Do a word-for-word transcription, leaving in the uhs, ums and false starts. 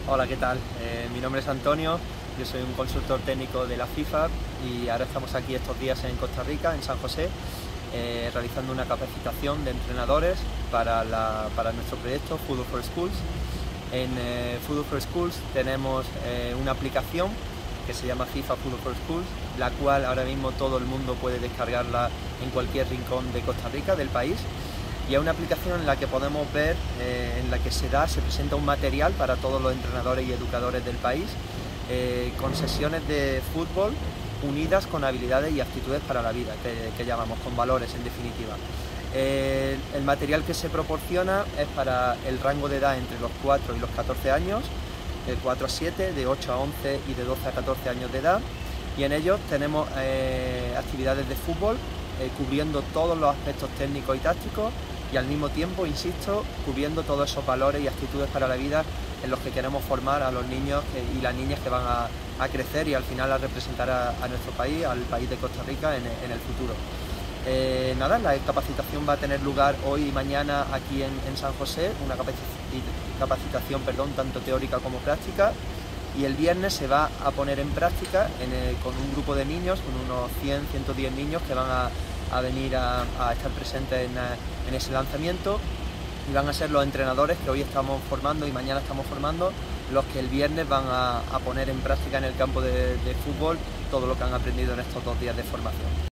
Hola, ¿qué tal? Eh, mi nombre es Antonio, yo soy un consultor técnico de la FIFA y ahora estamos aquí estos días en Costa Rica, en San José, eh, realizando una capacitación de entrenadores para, la, para nuestro proyecto Football for Schools. En eh, Football for Schools tenemos eh, una aplicación que se llama FIFA Football for Schools, la cual ahora mismo todo el mundo puede descargarla en cualquier rincón de Costa Rica, del país. Y es una aplicación en la que podemos ver, eh, en la que se da, se presenta un material para todos los entrenadores y educadores del país, eh, con sesiones de fútbol unidas con habilidades y actitudes para la vida, que, que llamamos, con valores en definitiva. Eh, el material que se proporciona es para el rango de edad entre los cuatro y los catorce años, de cuatro a siete, de ocho a once y de doce a catorce años de edad, y en ellos tenemos eh, actividades de fútbol eh, cubriendo todos los aspectos técnicos y tácticos, y al mismo tiempo, insisto, cubriendo todos esos valores y actitudes para la vida en los que queremos formar a los niños y las niñas que van a, a crecer y al final a representar a, a nuestro país, al país de Costa Rica en, en el futuro. Eh, nada, la capacitación va a tener lugar hoy y mañana aquí en, en San José, una capacitación perdón, tanto teórica como práctica, y el viernes se va a poner en práctica en el, con un grupo de niños, con unos cien, ciento diez niños que van a, a venir a, a estar presentes en, en ese lanzamiento, y van a ser los entrenadores que hoy estamos formando y mañana estamos formando los que el viernes van a, a poner en práctica en el campo de, de fútbol todo lo que han aprendido en estos dos días de formación.